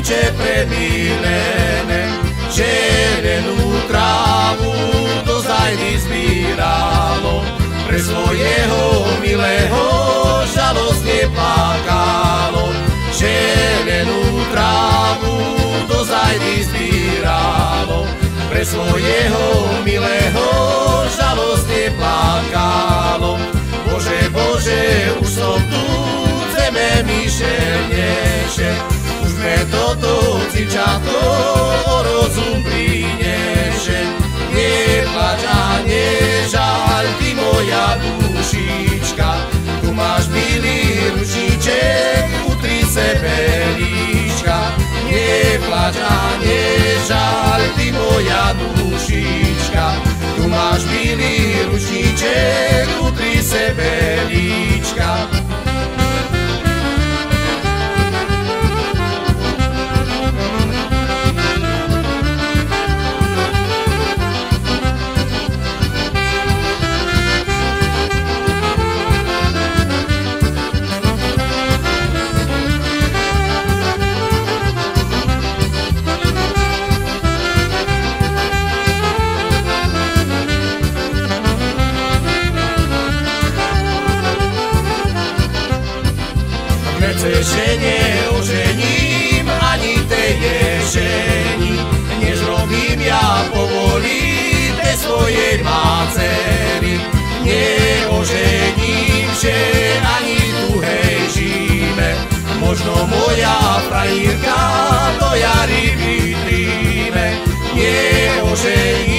ručiče premilené, červenú trávu do zajdy zbíralo, pre svojho milého žalostne plakalo. Červenú trávu do zajdy zbíralo, pre svojho milého žalostne plakalo. Bože, Bože, už som tu, zeme mi šerneše, už me toto civčatko o rozum prineše. Neplač a nežaľ, ty moja dušička, tu máš milý ručiček, utri sebe líčka. Neplač a nežaľ, ty moja dušička, tu máš milý ručiček, utri sebe líčka. Že neožením ani tej ježení, nezrobím ja povoli tej svojej mácery. Neožením, že ani tuhej žíme, možno moja frajírka do jary vytríme. Neožením,